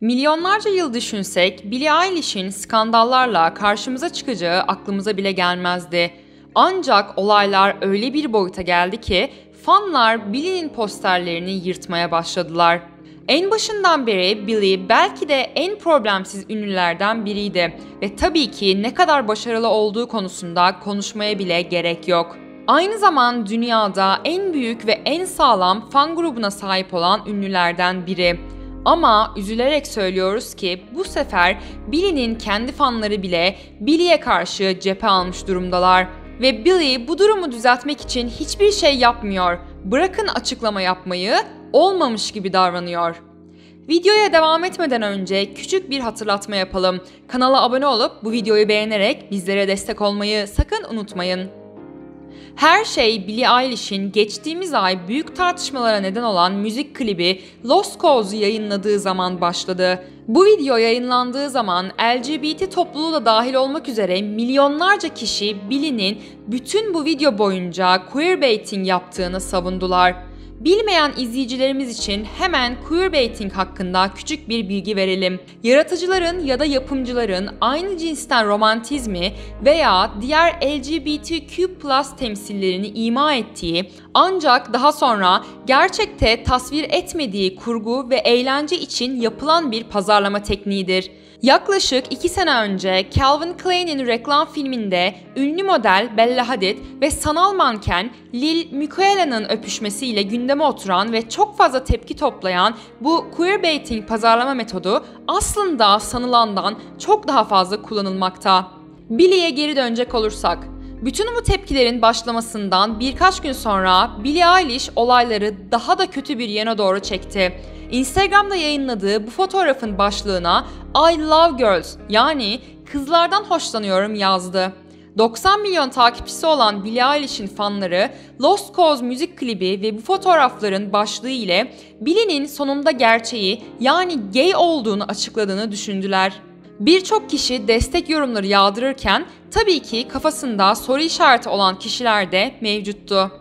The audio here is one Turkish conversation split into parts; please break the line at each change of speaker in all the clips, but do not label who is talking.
Milyonlarca yıl düşünsek Billie Eilish'in skandallarla karşımıza çıkacağı aklımıza bile gelmezdi. Ancak olaylar öyle bir boyuta geldi ki fanlar Billie'nin posterlerini yırtmaya başladılar. En başından beri Billie belki de en problemsiz ünlülerden biriydi ve tabii ki ne kadar başarılı olduğu konusunda konuşmaya bile gerek yok. Aynı zaman dünyada en büyük ve en sağlam fan grubuna sahip olan ünlülerden biri. Ama üzülerek söylüyoruz ki bu sefer Billie'nin kendi fanları bile Billie'ye karşı cephe almış durumdalar. Ve Billie bu durumu düzeltmek için hiçbir şey yapmıyor. Bırakın açıklama yapmayı, olmamış gibi davranıyor. Videoya devam etmeden önce küçük bir hatırlatma yapalım. Kanala abone olup bu videoyu beğenerek bizlere destek olmayı sakın unutmayın. Her şey Billie Eilish'in geçtiğimiz ay büyük tartışmalara neden olan müzik klibi Lost Cause'u yayınladığı zaman başladı. Bu video yayınlandığı zaman LGBT topluluğu da dahil olmak üzere milyonlarca kişi Billie'nin bütün bu video boyunca queerbaiting yaptığını savundular. Bilmeyen izleyicilerimiz için hemen queerbaiting hakkında küçük bir bilgi verelim. Yaratıcıların ya da yapımcıların aynı cinsten romantizmi veya diğer LGBTQ+ temsillerini ima ettiği ancak daha sonra gerçekte tasvir etmediği kurgu ve eğlence için yapılan bir pazarlama tekniğidir. Yaklaşık 2 sene önce Calvin Klein'in reklam filminde ünlü model Bella Hadid ve sanal manken Lil Miquela'nın öpüşmesiyle gündeme oturan ve çok fazla tepki toplayan bu queerbaiting pazarlama metodu aslında sanılandan çok daha fazla kullanılmakta. Billie'ye geri dönecek olursak, bütün bu tepkilerin başlamasından birkaç gün sonra Billie Eilish olayları daha da kötü bir yana doğru çekti. Instagram'da yayınladığı bu fotoğrafın başlığına I love girls yani kızlardan hoşlanıyorum yazdı. 90 milyon takipçisi olan Billie Eilish'in fanları Lost Cause müzik klibi ve bu fotoğrafların başlığı ile Billie'nin sonunda gerçeği yani gay olduğunu açıkladığını düşündüler. Birçok kişi destek yorumları yağdırırken tabii ki kafasında soru işareti olan kişiler de mevcuttu.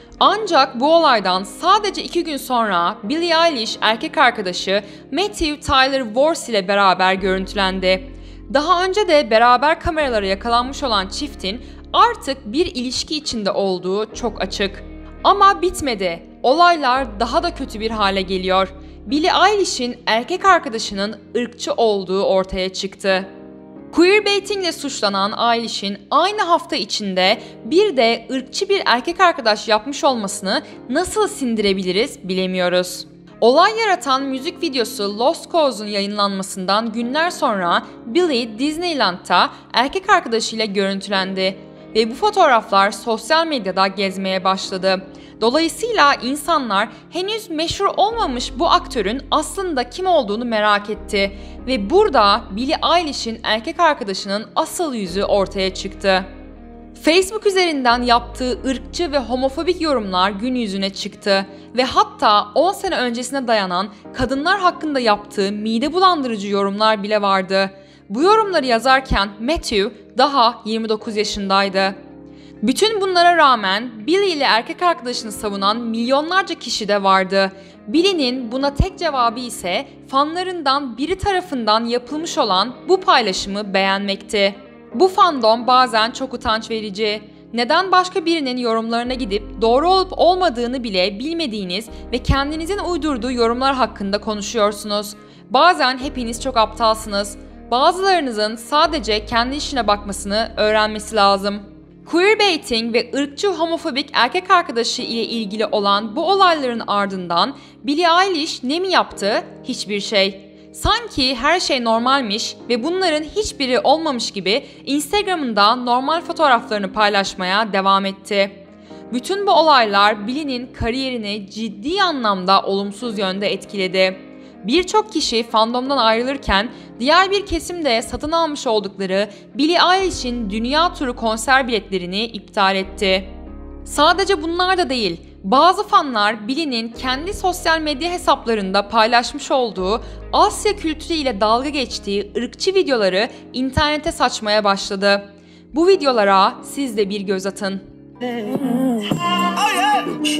Ancak bu olaydan sadece 2 gün sonra Billie Eilish erkek arkadaşı Matthew Tyler Wars ile beraber görüntülendi. Daha önce de beraber kameralara yakalanmış olan çiftin artık bir ilişki içinde olduğu çok açık. Ama bitmedi. Olaylar daha da kötü bir hale geliyor. Billie Eilish'in erkek arkadaşının ırkçı olduğu ortaya çıktı. Queerbaitingle suçlanan Eilish'in aynı hafta içinde bir de ırkçı bir erkek arkadaş yapmış olmasını nasıl sindirebiliriz bilemiyoruz. Olay yaratan müzik videosu Lost Cause'un yayınlanmasından günler sonra Billie Disneyland'ta erkek arkadaşıyla görüntülendi ve bu fotoğraflar sosyal medyada gezmeye başladı. Dolayısıyla insanlar henüz meşhur olmamış bu aktörün aslında kim olduğunu merak etti ve burada Billie Eilish'in erkek arkadaşının asıl yüzü ortaya çıktı. Facebook üzerinden yaptığı ırkçı ve homofobik yorumlar gün yüzüne çıktı ve hatta 10 sene öncesine dayanan kadınlar hakkında yaptığı mide bulandırıcı yorumlar bile vardı. Bu yorumları yazarken Matthew daha 29 yaşındaydı. Bütün bunlara rağmen Billie ile erkek arkadaşını savunan milyonlarca kişi de vardı. Billie'nin buna tek cevabı ise fanlarından biri tarafından yapılmış olan bu paylaşımı beğenmekti. Bu fandom bazen çok utanç verici. Neden başka birinin yorumlarına gidip doğru olup olmadığını bile bilmediğiniz ve kendinizin uydurduğu yorumlar hakkında konuşuyorsunuz? Bazen hepiniz çok aptalsınız. Bazılarınızın sadece kendi işine bakmasını öğrenmesi lazım. Queerbaiting ve ırkçı homofobik erkek arkadaşı ile ilgili olan bu olayların ardından Billie Eilish ne mi yaptı? Hiçbir şey. Sanki her şey normalmiş ve bunların hiçbiri olmamış gibi Instagram'ında normal fotoğraflarını paylaşmaya devam etti. Bütün bu olaylar Billie'nin kariyerini ciddi anlamda olumsuz yönde etkiledi. Birçok kişi fandomdan ayrılırken diğer bir kesim de satın almış oldukları Billie Eilish'in dünya turu konser biletlerini iptal etti. Sadece bunlar da değil, bazı fanlar Billie'nin kendi sosyal medya hesaplarında paylaşmış olduğu Asya kültürü ile dalga geçtiği ırkçı videoları internete saçmaya başladı. Bu videolara siz de bir göz atın.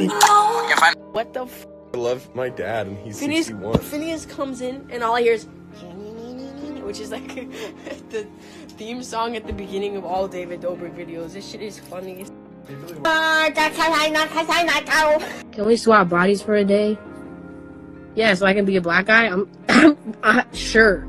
What the f?
I love my dad and he's 61.
Phineas comes in and all I hear is which is like the theme song at the beginning of all David Dobrik videos. This shit is funny. Can we swap bodies for a day? Yeah, so I can be a black guy? I'm sure.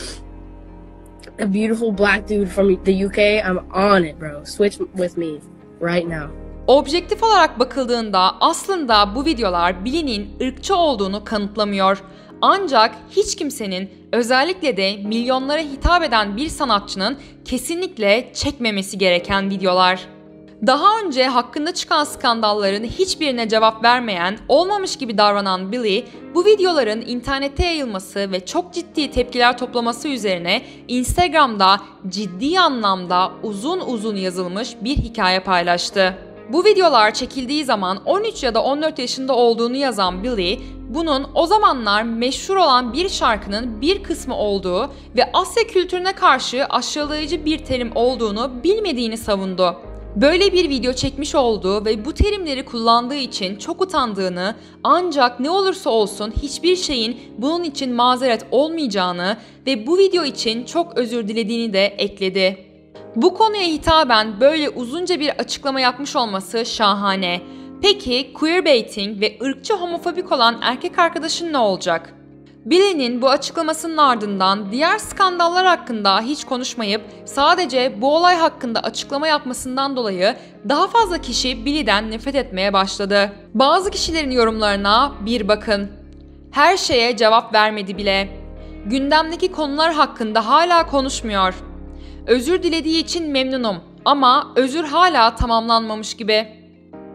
A beautiful black dude from the UK, I'm on it, bro. Switch with me right now.
Objektif olarak bakıldığında aslında bu videolar Billy'nin ırkçı olduğunu kanıtlamıyor. Ancak hiç kimsenin, özellikle de milyonlara hitap eden bir sanatçının kesinlikle çekmemesi gereken videolar. Daha önce hakkında çıkan skandalların hiçbirine cevap vermeyen, olmamış gibi davranan Billy, bu videoların internette yayılması ve çok ciddi tepkiler toplaması üzerine Instagram'da ciddi anlamda uzun uzun yazılmış bir hikaye paylaştı. Bu videolar çekildiği zaman 13 ya da 14 yaşında olduğunu yazan Billy, bunun o zamanlar meşhur olan bir şarkının bir kısmı olduğu ve Asya kültürüne karşı aşağılayıcı bir terim olduğunu bilmediğini savundu. Böyle bir video çekmiş olduğu ve bu terimleri kullandığı için çok utandığını, ancak ne olursa olsun hiçbir şeyin bunun için mazeret olmayacağını ve bu video için çok özür dilediğini de ekledi. Bu konuya hitaben böyle uzunca bir açıklama yapmış olması şahane. Peki queerbaiting ve ırkçı homofobik olan erkek arkadaşın ne olacak? Billy'nin bu açıklamasının ardından diğer skandallar hakkında hiç konuşmayıp sadece bu olay hakkında açıklama yapmasından dolayı daha fazla kişi Billy'den nefret etmeye başladı. Bazı kişilerin yorumlarına bir bakın. Her şeye cevap vermedi bile. Gündemdeki konular hakkında hala konuşmuyor. Özür dilediği için memnunum ama özür hala tamamlanmamış gibi.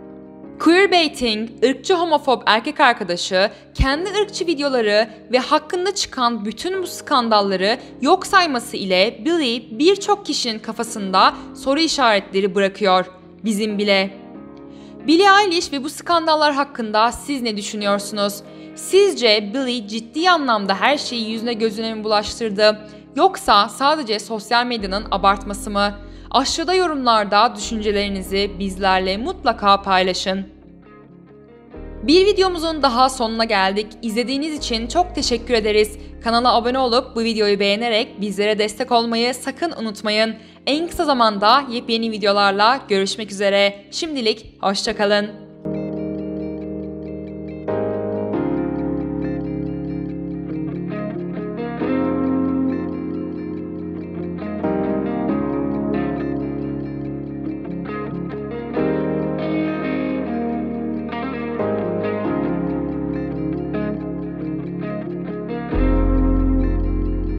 Queerbaiting, ırkçı homofob erkek arkadaşı, kendi ırkçı videoları ve hakkında çıkan bütün bu skandalları yok sayması ile Billy birçok kişinin kafasında soru işaretleri bırakıyor, bizim bile. Billie Eilish ve bu skandallar hakkında siz ne düşünüyorsunuz? Sizce Billy ciddi anlamda her şeyi yüzüne gözüne mi bulaştırdı? Yoksa sadece sosyal medyanın abartması mı? Aşağıda yorumlarda düşüncelerinizi bizlerle mutlaka paylaşın. Bir videomuzun daha sonuna geldik. İzlediğiniz için çok teşekkür ederiz. Kanala abone olup bu videoyu beğenerek bizlere destek olmayı sakın unutmayın. En kısa zamanda yepyeni videolarla görüşmek üzere. Şimdilik hoşça kalın.